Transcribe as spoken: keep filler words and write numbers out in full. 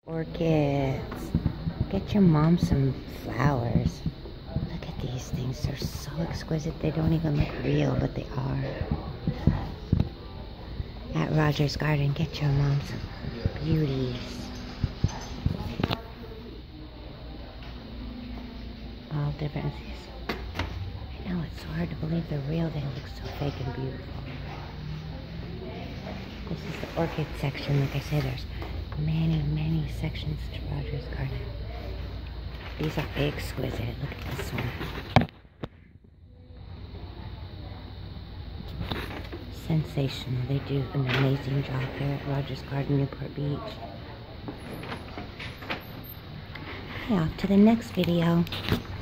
Orchids. Get your mom some flowers. Look at these things. They're so exquisite. They don't even look real, but they are. At Rogers Garden, get your mom some beauties. All different. I know, it's so hard to believe they're real. They look so fake and beautiful. This is the orchid section. Like I said, there's many, many sections to Rogers Garden. These are exquisite. Look at this one. Sensational. They do an amazing job here at Rogers Garden Newport Beach. Okay, off to the next video.